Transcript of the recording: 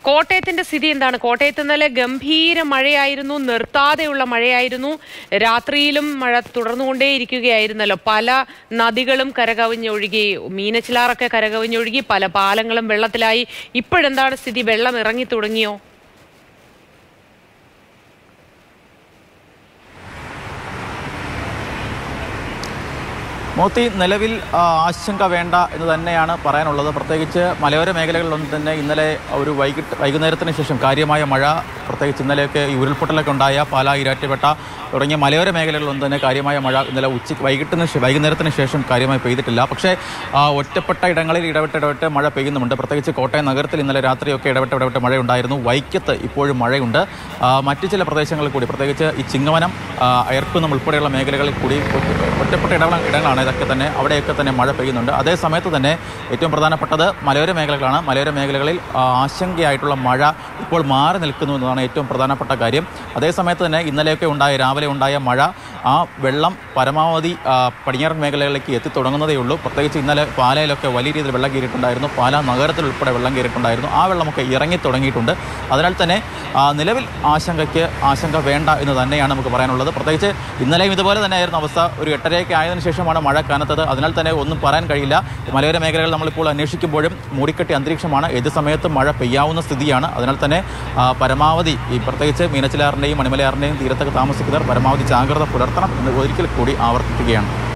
കോട്ടയത്തിന്റെ സ്ഥിതി എന്താണ്? കോട്ടയത്ത് ഇന്നലെ ഗംഭീര മഴയായിരുന്നു, നിർത്താതെയുള്ള മഴയായിരുന്നു. രാത്രിയിലും മഴ തുടർന്നുകൊണ്ടേയിരിക്കുകയായിരുന്നല്ലോ. പല നദികളും കരകവിഞ്ഞൊഴുകി, മീനച്ചിലാറൊക്കെ കരകവിഞ്ഞൊഴുകി, പല പാലങ്ങളും വെള്ളത്തിലായി. ഇപ്പോഴെന്താണ് സ്ഥിതി? വെള്ളം ഇറങ്ങി തുടങ്ങിയോ? മോത്തി, നിലവിൽ ആശങ്ക വേണ്ട എന്ന് തന്നെയാണ് പറയാനുള്ളത്. പ്രത്യേകിച്ച് മലയോര മേഖലകളിലൊന്നും തന്നെ ഇന്നലെ ഒരു വൈകുന്നേരത്തിന് ശേഷം കാര്യമായ മഴ, പ്രത്യേകിച്ച് ഇന്നലെയൊക്കെ ഈ ഉരുൾപൊട്ടലൊക്കെ ഉണ്ടായ പാലാ, ഈരാറ്റുപേട്ട തുടങ്ങിയ മലയോര മേഖലകളിലൊന്നും തന്നെ കാര്യമായ മഴ ഇന്നലെ വൈകുന്നേരത്തിന് ശേഷം കാര്യമായി പെയ്തിട്ടില്ല. പക്ഷേ ഒറ്റപ്പെട്ട ഇടങ്ങളിൽ ഇടവിട്ട് മഴ പെയ്യുന്നുമുണ്ട്. പ്രത്യേകിച്ച് കോട്ടയം നഗരത്തിൽ ഇന്നലെ രാത്രിയൊക്കെ ഇടവിട്ട് മഴയുണ്ടായിരുന്നു. വൈക്കത്ത് ഇപ്പോഴും മഴയുണ്ട്. മറ്റ് ചില പ്രദേശങ്ങളിൽ കൂടി, പ്രത്യേകിച്ച് ഈ ചിങ്ങവനം, അയർക്കുന്നം ഉൾപ്പെടെയുള്ള മേഖലകളിൽ കൂടി ഒറ്റപ്പെട്ട ഇടങ്ങളാണ് ഇതൊക്കെ തന്നെ. അവിടെയൊക്കെ തന്നെ മഴ പെയ്യുന്നുണ്ട്. അതേ സമയത്ത് തന്നെ ഏറ്റവും പ്രധാനപ്പെട്ടത് മലയോര മേഖലകളാണ്. മലയോര മേഖലകളിൽ ആശങ്കയായിട്ടുള്ള മഴ ഇപ്പോൾ മാറി നിൽക്കുന്നു എന്നതാണ് ഏറ്റവും പ്രധാനപ്പെട്ട കാര്യം. അതേസമയത്ത് തന്നെ ഇന്നലെയൊക്കെ രാവിലെ ഉണ്ടായ മഴ, ആ വെള്ളം പരമാവധി പടിഞ്ഞാറൻ മേഖലകളിലേക്ക് എത്തിത്തുടങ്ങുന്നതേ ഉള്ളൂ. പ്രത്യേകിച്ച് ഇന്നലെ പാലയിലൊക്കെ വലിയ രീതിയിൽ വെള്ളം കയറിയിട്ടുണ്ടായിരുന്നു. പാലാ നഗരത്തിൽ ഉൾപ്പെടെ വെള്ളം കയറിയിട്ടുണ്ടായിരുന്നു. ആ വെള്ളമൊക്കെ ഇറങ്ങി തുടങ്ങിയിട്ടുണ്ട്. അതിനാൽ തന്നെ നിലവിൽ ആശങ്ക വേണ്ട എന്ന് തന്നെയാണ് നമുക്ക് പറയാനുള്ളത്. പ്രത്യേകിച്ച് ഇന്നലെയും ഇതുപോലെ തന്നെയായിരുന്നു അവസ്ഥ. ഒരു 8:30 ആയതിനു ശേഷമാണ് മഴ കനത്തത്. അതിനാൽ തന്നെ ഒന്നും പറയാൻ കഴിയില്ല. മലയോര മേഖലകൾ നമ്മളിപ്പോൾ അന്വേഷിക്കുമ്പോഴും മൂടിക്കെട്ടിയ അന്തരീക്ഷമാണ്. ഏത് സമയത്തും മഴ പെയ്യാവുന്ന സ്ഥിതിയാണ്. അതിനാൽ തന്നെ പരമാവധി പ്രത്യേകിച്ച് മീനച്ചിലാറിൻ്റെയും മണിമലയാറിൻ്റെയും തീരത്തൊക്കെ താമസിക്കുന്നവർ പരമാവധി ജാഗ്രത പുലർത്തണം എന്ന് ഒരിക്കൽ കൂടി ആവർത്തിക്കുകയാണ്.